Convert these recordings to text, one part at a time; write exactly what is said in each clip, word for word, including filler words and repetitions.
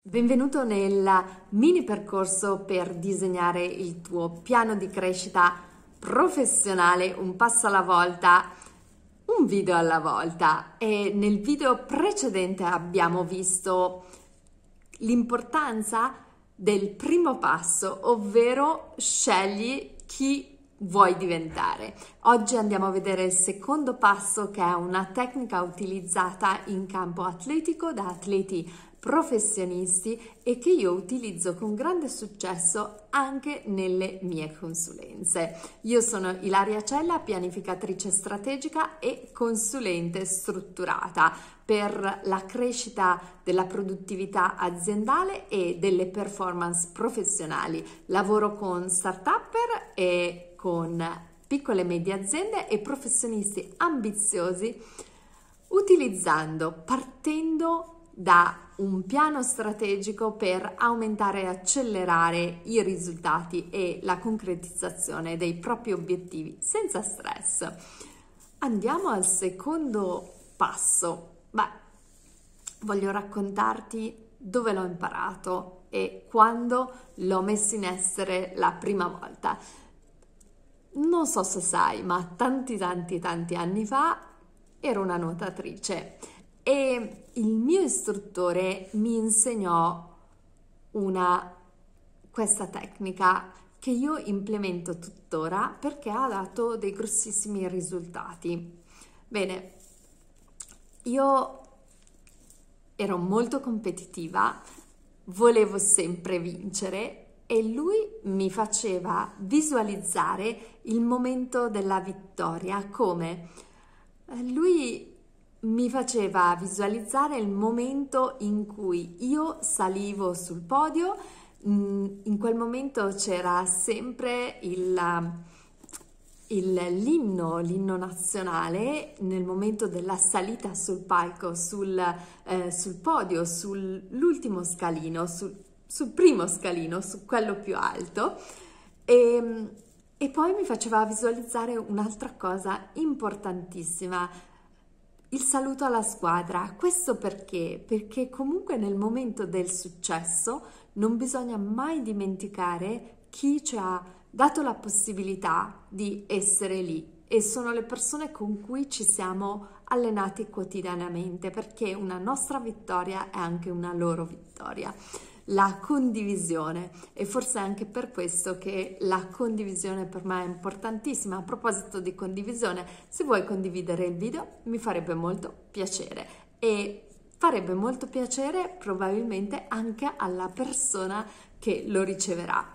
Benvenuto nel mini percorso per disegnare il tuo piano di crescita professionale, un passo alla volta, un video alla volta. E nel video precedente abbiamo visto l'importanza del primo passo, ovvero scegli chi vuoi diventare. Oggi andiamo a vedere il secondo passo, che è una tecnica utilizzata in campo atletico da atleti professionisti e che io utilizzo con grande successo anche nelle mie consulenze. Io sono Ilaria Cella, pianificatrice strategica e consulente strutturata per la crescita della produttività aziendale e delle performance professionali. Lavoro con start-upper e con piccole e medie aziende e professionisti ambiziosi, utilizzando, partendo da un piano strategico per aumentare e accelerare i risultati e la concretizzazione dei propri obiettivi senza stress. Andiamo al secondo passo. Beh, voglio raccontarti dove l'ho imparato e quando l'ho messo in essere la prima volta. Non so se sai, ma tanti tanti tanti anni fa ero una nuotatrice e il mio istruttore mi insegnò una, questa tecnica che io implemento tuttora perché ha dato dei grossissimi risultati. Bene, io ero molto competitiva, volevo sempre vincere e lui mi faceva visualizzare il momento della vittoria. Come? Lui mi faceva visualizzare il momento in cui io salivo sul podio. In quel momento c'era sempre il, il, l'inno, l'inno nazionale, nel momento della salita sul palco, sul, eh, sul podio, sull'ultimo scalino, sul, sul primo scalino, su quello più alto. E, e poi mi faceva visualizzare un'altra cosa importantissima, il saluto alla squadra. Questo perché? Perché comunque nel momento del successo non bisogna mai dimenticare chi ci ha dato la possibilità di essere lì e sono le persone con cui ci siamo allenati quotidianamente, perché una nostra vittoria è anche una loro vittoria. La condivisione, e forse è anche per questo che la condivisione per me è importantissima. A proposito di condivisione, se vuoi condividere il video mi farebbe molto piacere e farebbe molto piacere probabilmente anche alla persona che lo riceverà.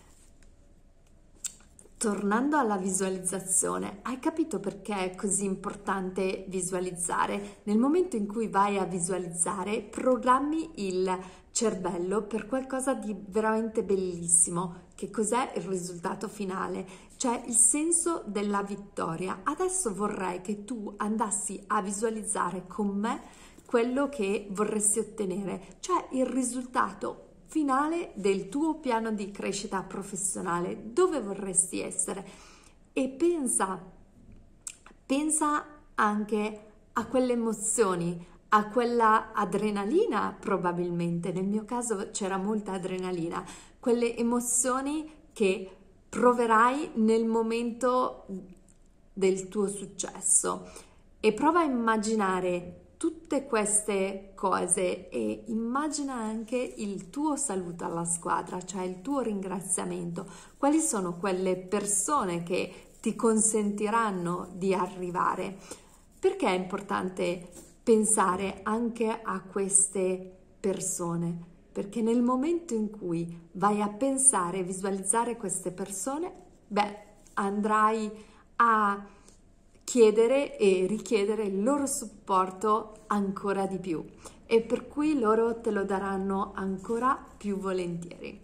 Tornando alla visualizzazione, hai capito perché è così importante visualizzare? Nel momento in cui vai a visualizzare, programmi il cervello per qualcosa di veramente bellissimo. Che cos'è il risultato finale? Cioè il senso della vittoria. Adesso vorrei che tu andassi a visualizzare con me quello che vorresti ottenere, cioè il risultato finale del tuo piano di crescita professionale. Dove vorresti essere? E pensa, pensa anche a quelle emozioni, a quella adrenalina. Probabilmente nel mio caso c'era molta adrenalina, quelle emozioni che proverai nel momento del tuo successo, e prova a immaginare tutte queste cose e immagina anche il tuo saluto alla squadra, cioè il tuo ringraziamento. Quali sono quelle persone che ti consentiranno di arrivare? Perché è importante pensare anche a queste persone? Perché nel momento in cui vai a pensare e visualizzare queste persone, beh, andrai a chiedere e richiedere il loro supporto ancora di più, e per cui loro te lo daranno ancora più volentieri.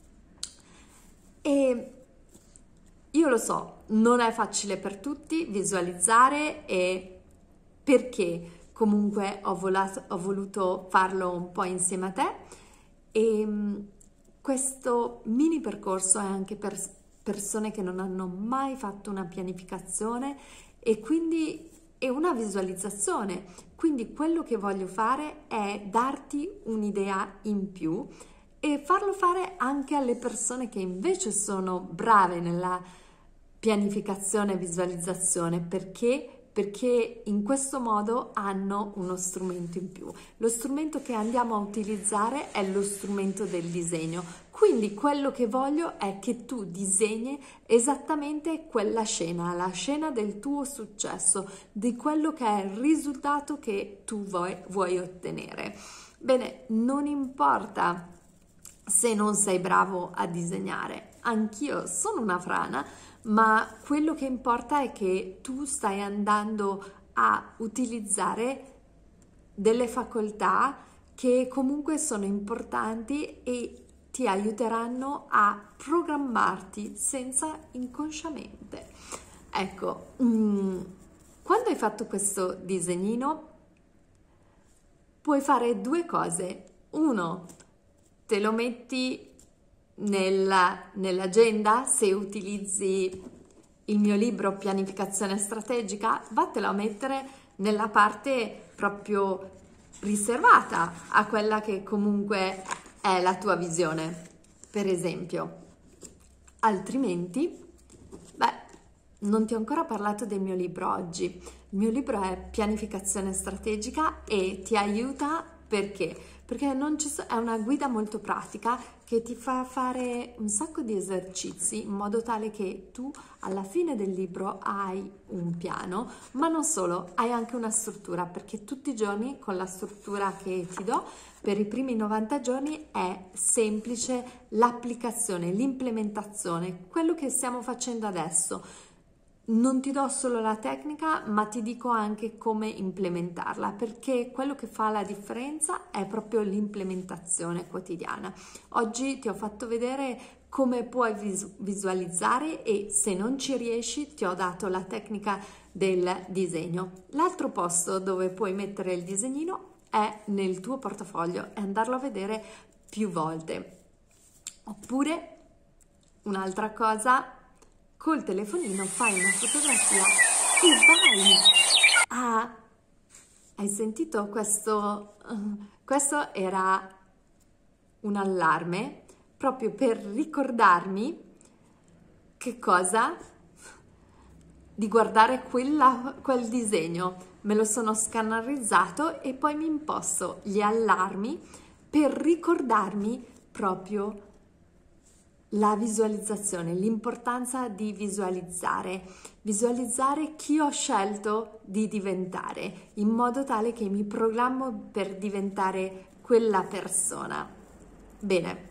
E io lo so, non è facile per tutti visualizzare, e perché comunque ho, volato, ho voluto farlo un po' insieme a te, e questo mini percorso è anche per persone che non hanno mai fatto una pianificazione e quindi e una visualizzazione. Quindi quello che voglio fare è darti un'idea in più e farlo fare anche alle persone che invece sono brave nella pianificazione e visualizzazione. Perché? Perché in questo modo hanno uno strumento in più. Lo strumento che andiamo a utilizzare è lo strumento del disegno. Quindi quello che voglio è che tu disegni esattamente quella scena, la scena del tuo successo, di quello che è il risultato che tu vuoi, vuoi ottenere. Bene, non importa se non sei bravo a disegnare, anch'io sono una frana, ma quello che importa è che tu stai andando a utilizzare delle facoltà che comunque sono importanti e ti aiuteranno a programmarti senza inconsciamente. Ecco, mm, quando hai fatto questo disegnino puoi fare due cose. Uno, te lo metti nella, nell'agenda. Se utilizzi il mio libro Pianificazione strategica, vattelo a mettere nella parte proprio riservata a quella che comunque è la tua visione, per esempio. Altrimenti, beh, non ti ho ancora parlato del mio libro oggi. Il mio libro è Pianificazione strategica e ti aiuta perché? Perché non ci so, è una guida molto pratica che ti fa fare un sacco di esercizi in modo tale che tu alla fine del libro hai un piano, ma non solo, hai anche una struttura, perché tutti i giorni con la struttura che ti do per i primi novanta giorni è semplice l'applicazione, l'implementazione, quello che stiamo facendo adesso. Non ti do solo la tecnica, ma ti dico anche come implementarla, perché quello che fa la differenza è proprio l'implementazione quotidiana. Oggi ti ho fatto vedere come puoi vis- visualizzare e se non ci riesci ti ho dato la tecnica del disegno. L'altro posto dove puoi mettere il disegnino è nel tuo portafoglio e andarlo a vedere più volte. Oppure un'altra cosa, col telefonino fai una fotografia e vai a... Hai sentito questo? Questo era un allarme proprio per ricordarmi che cosa? Di guardare quella, quel disegno. Me lo sono scannerizzato e poi mi imposto gli allarmi per ricordarmi proprio la visualizzazione, l'importanza di visualizzare, visualizzare chi ho scelto di diventare, in modo tale che mi programmo per diventare quella persona. Bene,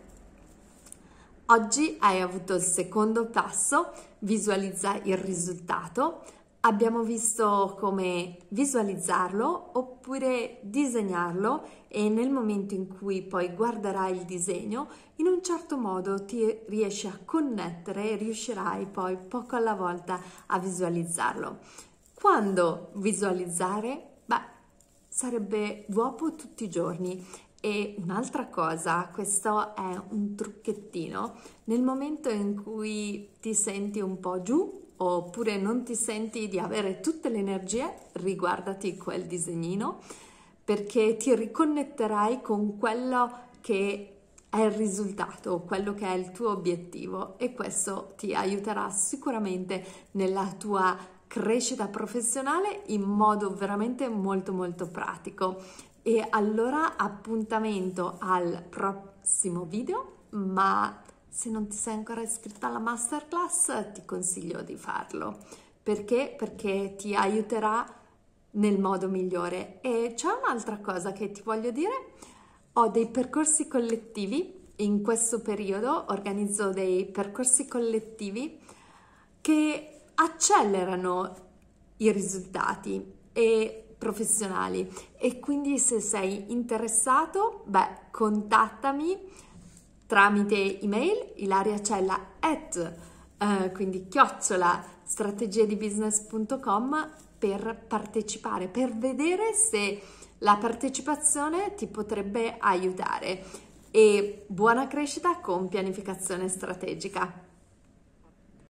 oggi hai avuto il secondo passo, visualizza il risultato. Abbiamo visto come visualizzarlo oppure disegnarlo e nel momento in cui poi guarderai il disegno, in un certo modo ti riesci a connettere e riuscirai poi poco alla volta a visualizzarlo. Quando visualizzare? Beh, sarebbe dopo tutti i giorni. E un'altra cosa, questo è un trucchettino, nel momento in cui ti senti un po' giù, oppure non ti senti di avere tutte le energie, riguardati quel disegnino perché ti riconnetterai con quello che è il risultato, quello che è il tuo obiettivo e questo ti aiuterà sicuramente nella tua crescita professionale in modo veramente molto molto pratico. E allora appuntamento al prossimo video, ma se non ti sei ancora iscritta alla masterclass ti consiglio di farlo. Perché? Perché ti aiuterà nel modo migliore. E c'è un'altra cosa che ti voglio dire. Ho dei percorsi collettivi, in questo periodo organizzo dei percorsi collettivi che accelerano i risultati e professionali e quindi se sei interessato, beh, contattami tramite email ilariacella at eh, quindi chiocciola strategiedibusiness punto com per partecipare, per vedere se la partecipazione ti potrebbe aiutare. E buona crescita con pianificazione strategica.